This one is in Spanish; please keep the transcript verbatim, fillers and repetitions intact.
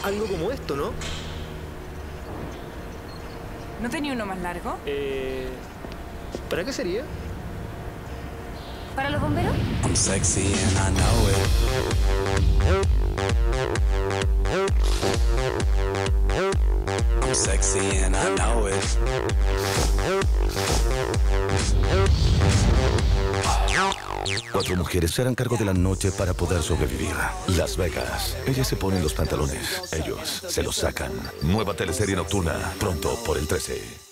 algo como esto, ¿no? ¿No tenía uno más largo? Eh... ¿Para qué sería? ¿Para los bomberos? I'm sexy and I know it. I'm sexy and I know it. Cuatro mujeres se harán cargo de la noche para poder sobrevivir. Las Vegas. Ellas se ponen los pantalones. Ellos se los sacan. Nueva teleserie nocturna. Pronto por el trece.